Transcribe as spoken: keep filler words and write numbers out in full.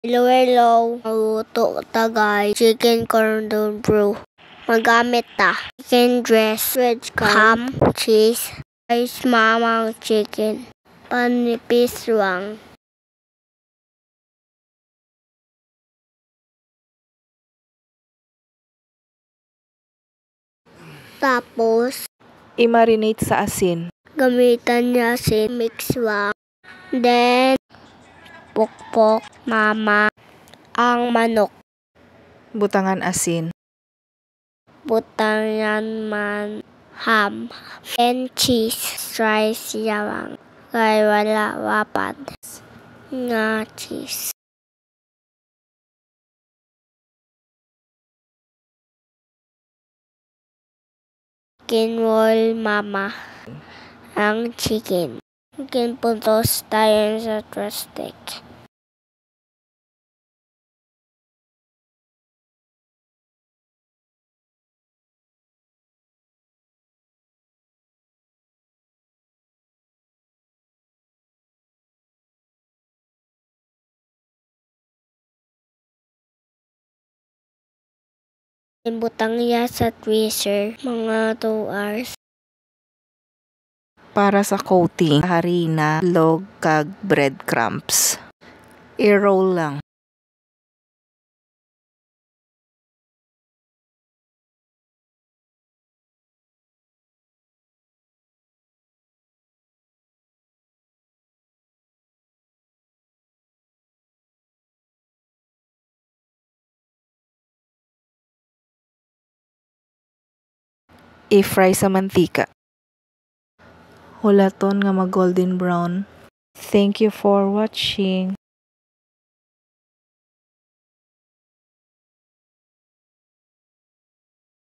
Hello, maluto tagay chicken cordon bleu. Magamit ta chicken dress, red ham, cheese, rice mamang chicken, panipis lang. Tapos, I-marinate sa asin. gamitan niya si mix lang. Then, pukpok mama ang manok. Butangan asin. Butangan man ham and cheese. Rice yawang. Kay wala wapad nga cheese. Kinwol mama ang chicken. Kinpuntos tayo sa trustic. Butang niya sa freezer mga two hours. Para sa coating, harina, log, kag breadcrumbs. I-roll lang. I-fry sa mantika. Hulaton nga mag golden brown. Thank you for watching.